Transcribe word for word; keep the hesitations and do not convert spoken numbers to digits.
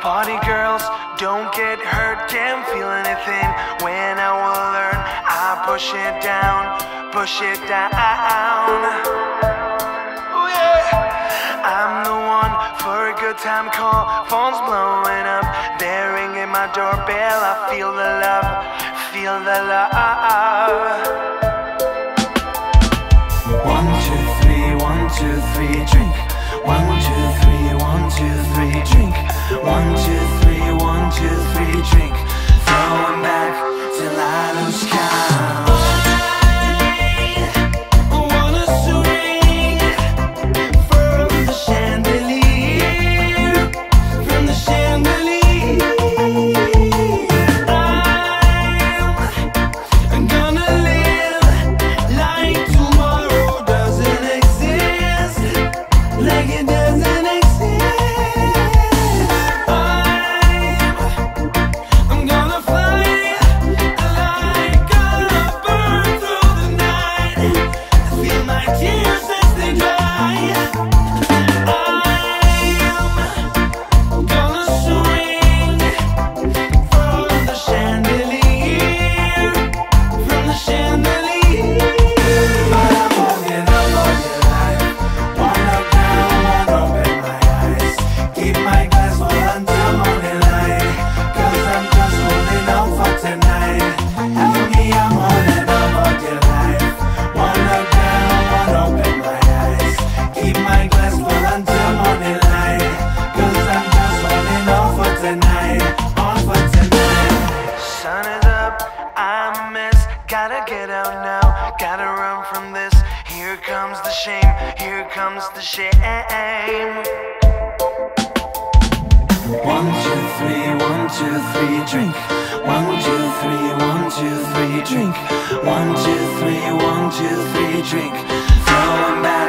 Party girls, don't get hurt, can't feel anything. When I will learn, I push it down, push it down. Oh yeah, I'm the one for a good time call. Phone's blowing up, they're ringing my doorbell. I feel the love, feel the love. One, two, three, one, two, three, drink. One, two, three, one, two, three, drink. One, two, three, one, two, three, drink. Throwing back till I lose count. Gotta get out now, gotta run from this. Here comes the shame, here comes the shame. One, two, three, one, two, three, drink. One, two, three, one, two, three, drink. One, two, three, one, two, three, drink. Throwing back